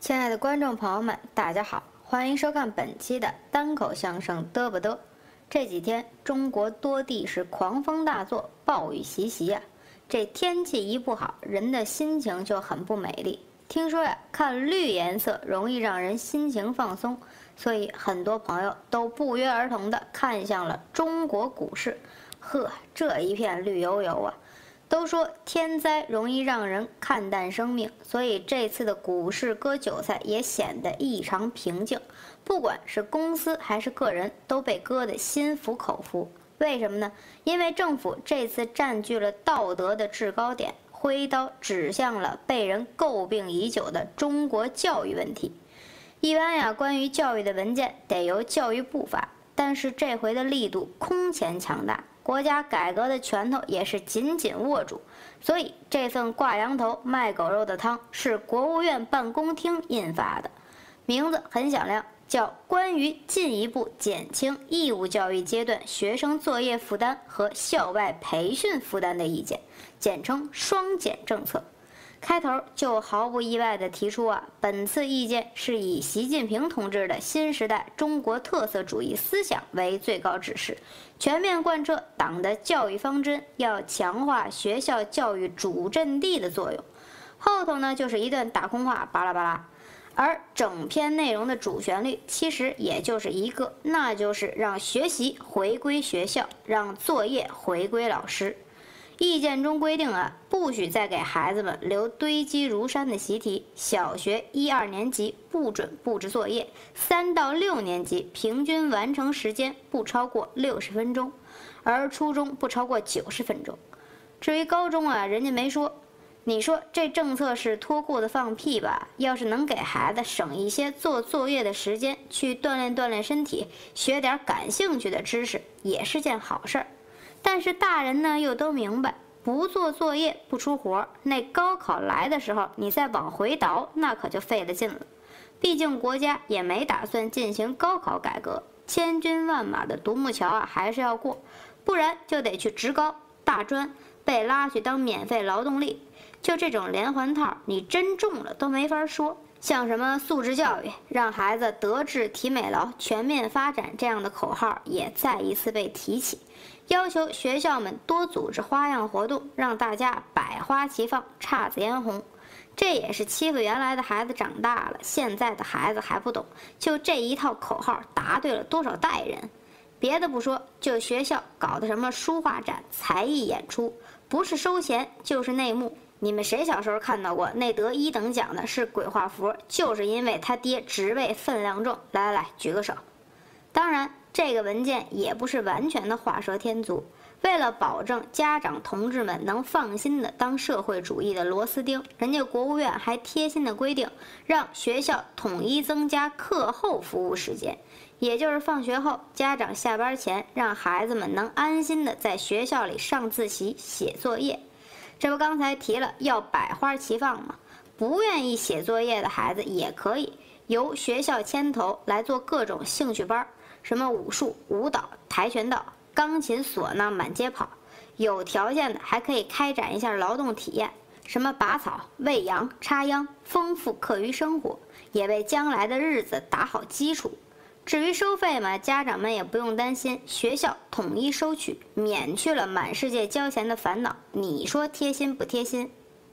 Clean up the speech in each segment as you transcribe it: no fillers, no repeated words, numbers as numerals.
亲爱的观众朋友们，大家好，欢迎收看本期的单口相声嘚不嘚。这几天中国多地是狂风大作，暴雨习习啊。这天气一不好，人的心情就很不美丽。听说呀，看绿颜色容易让人心情放松，所以很多朋友都不约而同地看向了中国股市。呵，这一片绿油油啊！都说天灾容易让人看淡生命，所以这次的股市割韭菜也显得异常平静。不管是公司还是个人，都被割得心服口服。为什么呢？因为政府这次占据了道德的制高点，挥刀指向了被人诟病已久的中国教育问题。一般呀，关于教育的文件得由教育部发，但是这回的力度空前强大。国家改革的拳头也是紧紧握住，所以这份挂羊头卖狗肉的汤是国务院办公厅印发的，名字很响亮，叫《关于进一步减轻义务教育阶段学生作业负担和校外培训负担的意见》，简称“双减”政策。开头就毫不意外地提出本次意见是以习近平同志的新时代中国特色主义思想为最高指示，全面贯彻党的教育方针，要强化学校教育主阵地的作用。后头呢就是一段大空话，巴拉巴拉。而整篇内容的主旋律其实也就是一个，那就是让学习回归学校，让作业回归老师。意见中规定不许再给孩子们留堆积如山的习题，小学1、2年级不准布置作业，3到6年级平均完成时间不超过60分钟，而初中不超过90分钟。至于高中人家没说。你说这政策是脱裤子放屁吧？要是能给孩子省一些做作业的时间，去锻炼锻炼身体，学点感兴趣的知识，也是件好事儿。但是大人呢又都明白，不做作业不出活，那高考来的时候你再往回倒，那可就费了劲了。毕竟国家也没打算进行高考改革，千军万马的独木桥还是要过，不然就得去职高、大专，被拉去当免费劳动力。就这种连环套，你真中了都没法说。像什么素质教育，让孩子德智体美劳全面发展这样的口号也再一次被提起，要求学校们多组织花样活动，让大家百花齐放，姹紫嫣红。这也是欺负原来的孩子长大了，现在的孩子还不懂，就这一套口号答对了多少代人。别的不说，就学校搞的什么书画展、才艺演出，不是收钱就是内幕。你们谁小时候看到过那得1等奖的是鬼画符，就是因为他爹职位分量重？来来来，举个手。当然这个文件也不是完全的画蛇添足，为了保证家长同志们能放心的当社会主义的螺丝钉，人家国务院还贴心的规定，让学校统一增加课后服务时间，也就是放学后，家长下班前让孩子们能安心的在学校里上自习写作业。这不刚才提了要百花齐放吗？不愿意写作业的孩子也可以由学校牵头来做各种兴趣班，什么武术、舞蹈、跆拳道、钢琴、唢呐满街跑。有条件的还可以开展一下劳动体验，什么拔草、喂羊、插秧，丰富课余生活，也为将来的日子打好基础。至于收费嘛，家长们也不用担心，学校统一收取，免去了满世界交钱的烦恼。你说贴心不贴心？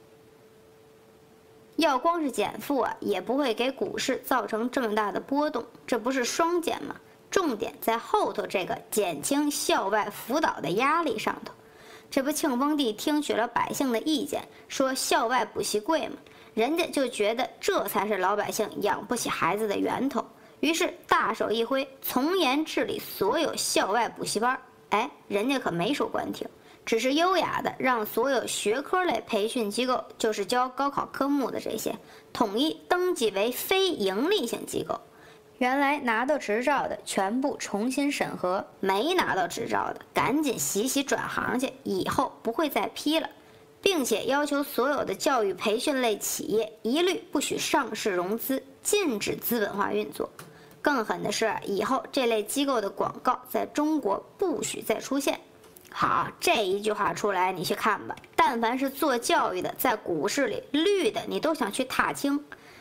要光是减负也不会给股市造成这么大的波动，这不是双减吗？重点在后头这个减轻校外辅导的压力上头。这不庆丰帝听取了百姓的意见，说校外补习贵嘛，人家就觉得这才是老百姓养不起孩子的源头。于是大手一挥，从严治理所有校外补习班。人家可没说关停，只是优雅的让所有学科类培训机构，就是教高考科目的这些，统一登记为非营利性机构。原来拿到执照的全部重新审核，没拿到执照的赶紧洗洗转行去，以后不会再批了。并且要求所有的教育培训类企业一律不许上市融资，禁止资本化运作。更狠的是，以后这类机构的广告在中国不许再出现。好，这一句话出来，你去看吧。但凡是做教育的，在股市里绿的，你都想去踏青。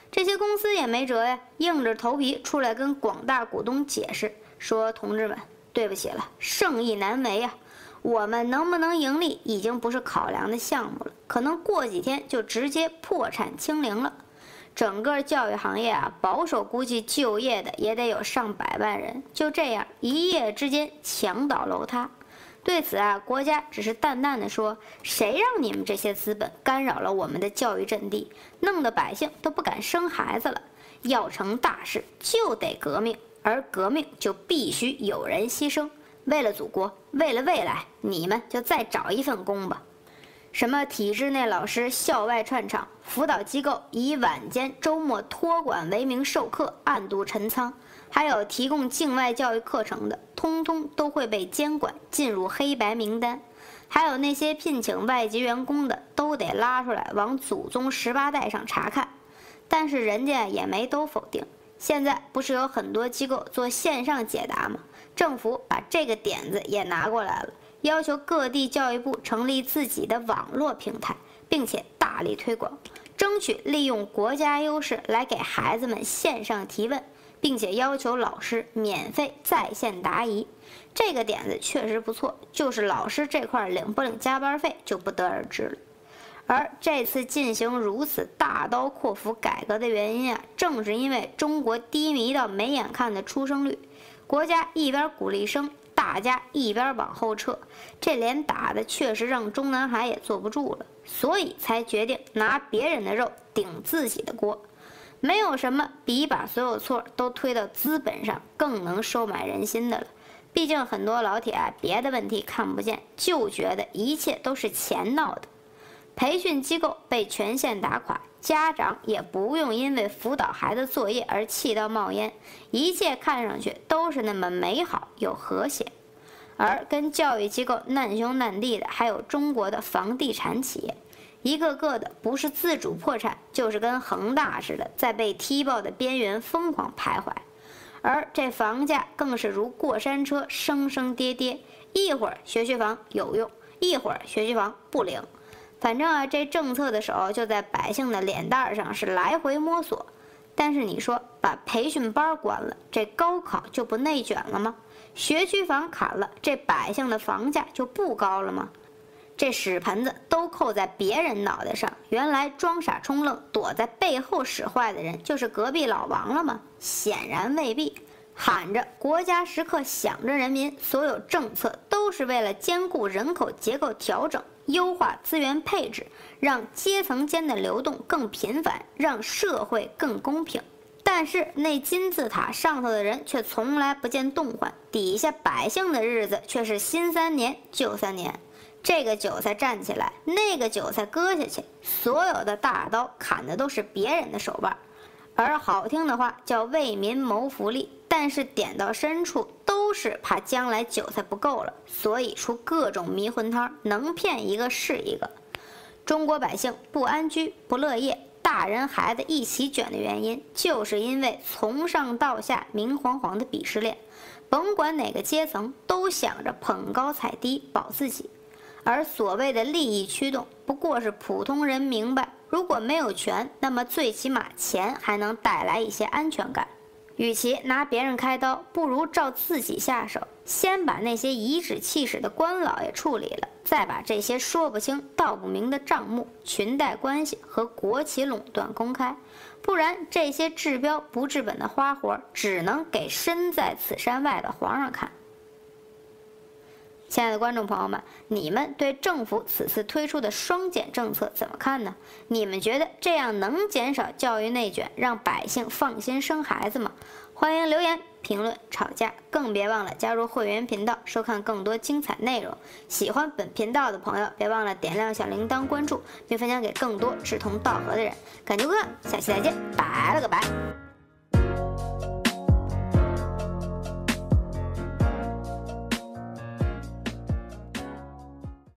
这些公司也没辙呀，硬着头皮出来跟广大股东解释，说同志们，对不起了，生意难为呀，我们能不能盈利已经不是考量的项目了，可能过几天就直接破产清零了。整个教育行业啊，保守估计就业的也得有上百万人，就这样一夜之间墙倒楼塌。对此啊，国家只是淡淡的说：“谁让你们这些资本干扰了我们的教育阵地，弄得百姓都不敢生孩子了。要成大事就得革命，而革命就必须有人牺牲。为了祖国，为了未来，你们就再找一份工吧。”什么体制内老师校外串场，辅导机构以晚间、周末托管为名授课，暗度陈仓，还有提供境外教育课程的，通通都会被监管，进入黑白名单。还有那些聘请外籍员工的，都得拉出来往祖宗18代上查看。但是人家也没都否定。现在不是有很多机构做线上解答吗？政府把这个点子也拿过来了。要求各地教育部成立自己的网络平台，并且大力推广，争取利用国家优势来给孩子们线上提问，并且要求老师免费在线答疑。这个点子确实不错，就是老师这块领不领加班费就不得而知了。而这次进行如此大刀阔斧改革的原因啊，正是因为中国低迷到没眼看的出生率，国家一边鼓励生，大家一边往后撤，这连打的确实让中南海也坐不住了，所以才决定拿别人的肉顶自己的锅。没有什么比把所有错都推到资本上更能收买人心的了。毕竟很多老铁啊，别的问题看不见，就觉得一切都是钱闹的。培训机构被全线打垮，家长也不用因为辅导孩子作业而气到冒烟，一切看上去都是那么美好又和谐。而跟教育机构难兄难弟的还有中国的房地产企业，一个个的不是自主破产，就是跟恒大似的，在被踢爆的边缘疯狂徘徊。而这房价更是如过山车，升升跌跌，一会儿学区房有用，一会儿学区房不灵。反正啊，这政策的手就在百姓的脸蛋上是来回摸索。但是你说把培训班关了，这高考就不内卷了吗？学区房砍了，这百姓的房价就不高了吗？这屎盆子都扣在别人脑袋上，原来装傻充愣躲在背后使坏的人就是隔壁老王了吗？显然未必。喊着国家时刻想着人民，所有政策都是为了兼顾人口结构调整，优化资源配置，让阶层间的流动更频繁，让社会更公平。但是那金字塔上头的人却从来不见动换，底下百姓的日子却是新3年旧3年。这个韭菜站起来，那个韭菜割下去，所有的大刀砍的都是别人的手腕。而好听的话叫为民谋福利，但是点到深处都是怕将来韭菜不够了，所以出各种迷魂汤，能骗一个是一个。中国百姓不安居不乐业，大人孩子一起卷的原因，就是因为从上到下明晃晃的鄙视链，甭管哪个阶层都想着捧高踩低保自己。而所谓的利益驱动，不过是普通人明白，如果没有权，那么最起码钱还能带来一些安全感。与其拿别人开刀，不如照自己下手，先把那些颐指气使的官老爷处理了，再把这些说不清道不明的账目、裙带关系和国企垄断公开，不然这些治标不治本的花活只能给身在此山外的皇上看。亲爱的观众朋友们，你们对政府此次推出的双减政策怎么看呢？你们觉得这样能减少教育内卷，让百姓放心生孩子吗？欢迎留言、评论、吵架，更别忘了加入会员频道，收看更多精彩内容。喜欢本频道的朋友，别忘了点亮小铃铛、关注，并分享给更多志同道合的人。感谢观看，下期再见，拜了个拜。